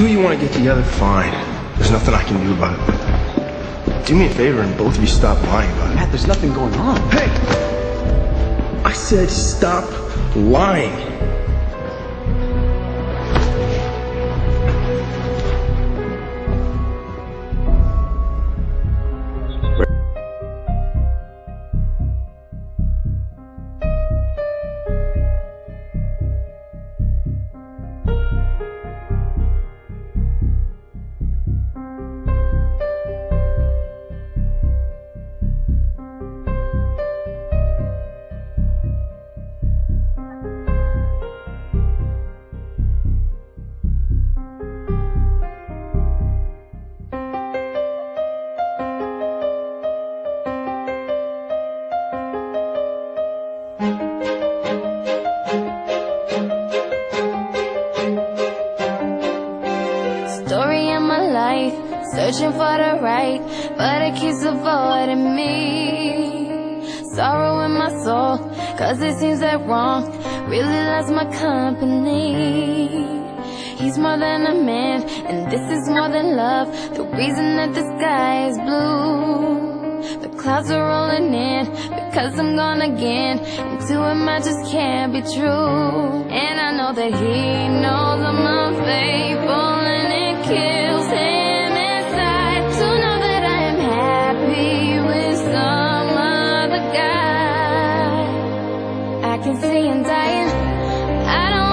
two of you want to get together, fine. There's nothing I can do about it, but do me a favor and both of you stop lying about it. Matt, there's nothing going on. Hey! I said stop lying. Story of my life, searching for the right, but it keeps avoiding me. Sorrow in my soul, cause it seems that wrong really loves my company. He's more than a man, and this is more than love. The reason that the sky is blue, the clouds are rolling in, because I'm gone again, and to him I just can't be true. And I know that he knows I'm unfaithful, and it kills him inside to know that I am happy with some other guy. I can see him dying, I don't